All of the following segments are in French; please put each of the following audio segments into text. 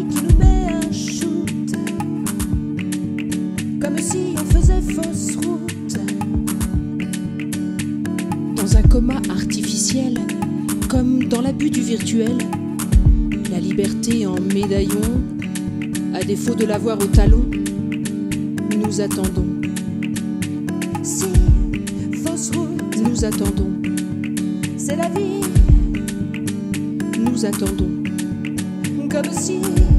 vie qui nous met un shoot, comme si on faisait fausse route. Dans un coma artificiel, comme dans l'abus du virtuel, la liberté en médaillon, à défaut de l'avoir au talon, nous attendons. Si, fausse route, Nous attendons. c'est la vie, Nous attendons. comme si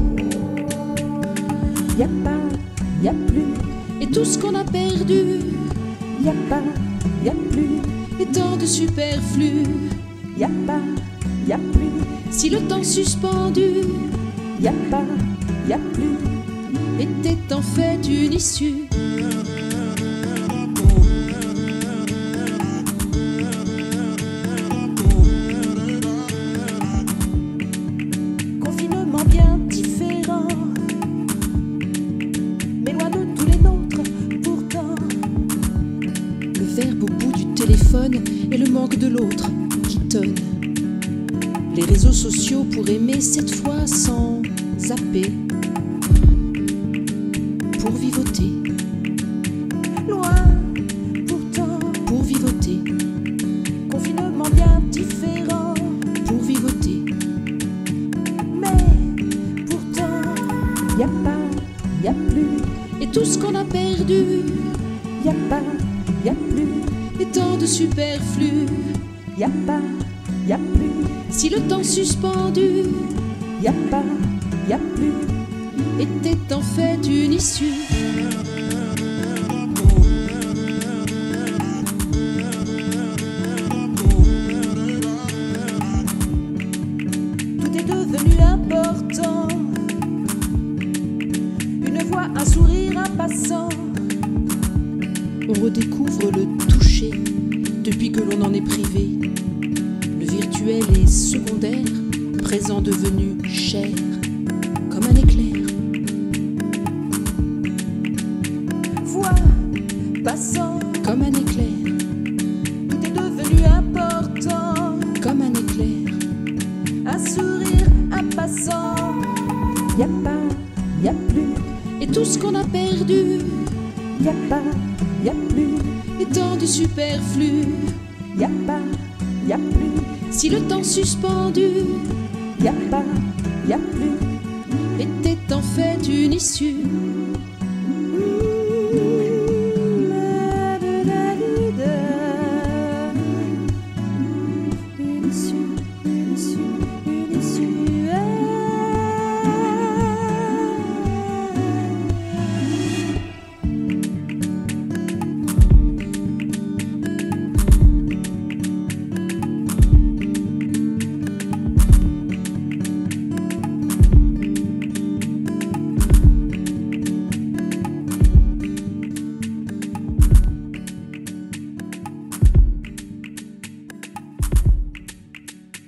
y a pas, y a plus, Et tout ce qu'on a perdu y a pas, y a plus, est tant de superflu. y a pas, y a plus, Si le temps suspendu y a pas, y a plus. était en fait une issue. Confinement bien différent, mais loin de tous les nôtres pourtant. Le verbe au bout du téléphone et le manque de l'autre qui tonne. Les réseaux sociaux pour aimer cette fois sans zapper. Pour vivoter, Loin pourtant, pour vivoter, confinement bien différent, pour vivoter. mais pourtant y a pas, y a plus, Et tout ce qu'on a perdu y a pas, y a plus, est tant de superflu. y a pas, y a plus, Si le temps suspendu y a pas, y a plus. était en fait une issue. Tout est devenu important. Une voix, un sourire, un passant. On redécouvre le toucher depuis que l'on en est privé. Le virtuel est secondaire, présent devenu cher, comme un éclair. Voix, passant. Comme un éclair, Tout est devenu important. comme un éclair. Un sourire, un passant. Y a pas, y a plus. Et tout ce qu'on a perdu Y a pas, y a plus. est tant de superflu. Y a pas, y a plus. Si le temps suspendu Y a pas, y a plus. était en fait une issue. Une issue, une issue, une issue.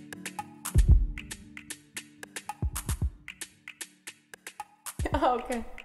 Ah, ok.